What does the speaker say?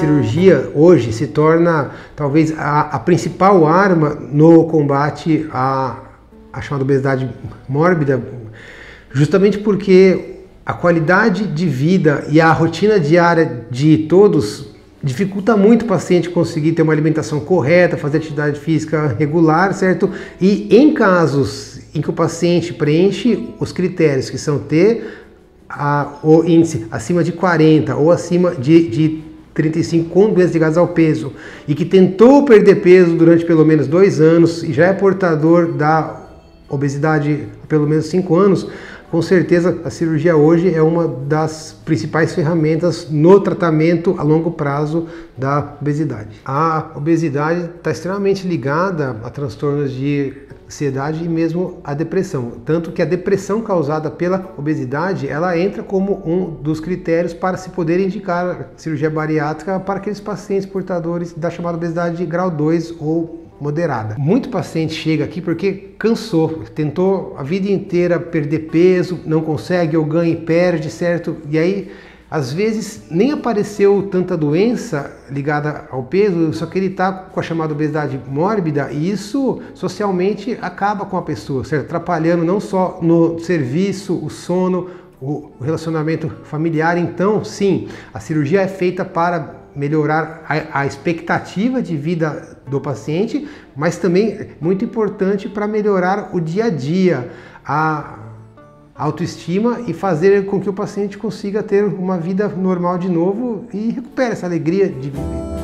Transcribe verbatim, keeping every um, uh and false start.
cirurgia hoje se torna talvez a, a principal arma no combate à, à chamada obesidade mórbida, justamente porque a qualidade de vida e a rotina diária de todos dificulta muito o paciente conseguir ter uma alimentação correta, fazer atividade física regular, certo? E em casos em que o paciente preenche os critérios, que são ter a, o índice acima de quarenta ou acima de, de trinta e cinco com doenças ligadas ao peso, e que tentou perder peso durante pelo menos dois anos e já é portador da obesidade há pelo menos cinco anos, com certeza a cirurgia hoje é uma das principais ferramentas no tratamento a longo prazo da obesidade. A obesidade está extremamente ligada a transtornos de ansiedade e mesmo a depressão, tanto que a depressão causada pela obesidade ela entra como um dos critérios para se poder indicar cirurgia bariátrica para aqueles pacientes portadores da chamada obesidade de grau dois ou moderada. Muito paciente chega aqui porque cansou, tentou a vida inteira perder peso, não consegue, ou ganha e perde, certo? E aí, às vezes, nem apareceu tanta doença ligada ao peso, só que ele está com a chamada obesidade mórbida e isso socialmente acaba com a pessoa, certo? Atrapalhando não só no serviço, o sono, o relacionamento familiar. Então, sim, a cirurgia é feita para melhorar a, a expectativa de vida do paciente, mas também muito importante para melhorar o dia a dia, a autoestima e fazer com que o paciente consiga ter uma vida normal de novo e recupere essa alegria de viver.